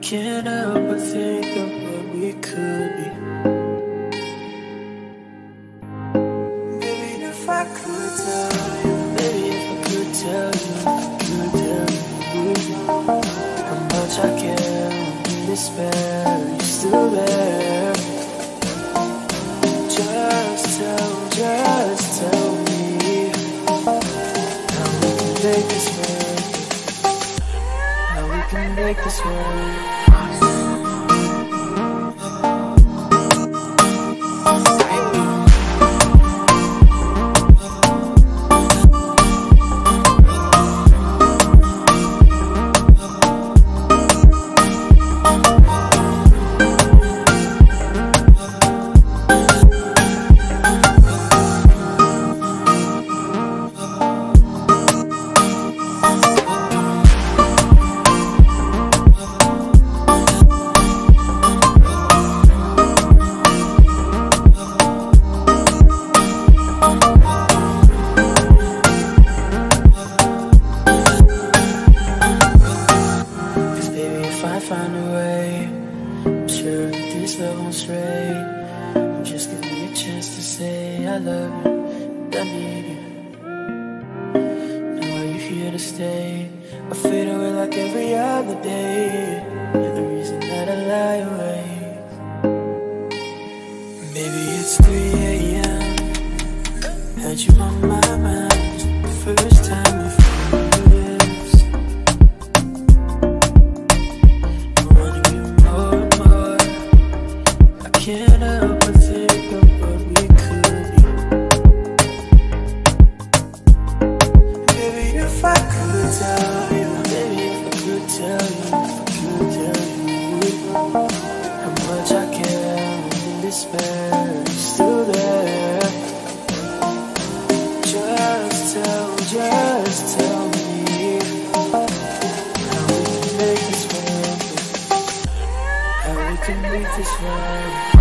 can't help but think of what we could be. Baby, if I could tell you, baby, if I could tell you, how much I care in despair, you're still there. Just tell me how we can make this work. How we can make this work. Find a way, I'm sure that this love won't stray. Just give me a chance to say I love you, and I need you. Now are you here to stay? I fade away like every other day. You're the reason that I lie awake. Maybe it's 3 AM, had you on my mind the first time we fell. Can't help but think of what we could be. Baby, if I could tell you, baby, if I could tell you, how much I care in despair, you're still there. Just tell me how we can make this work. How we can make this work.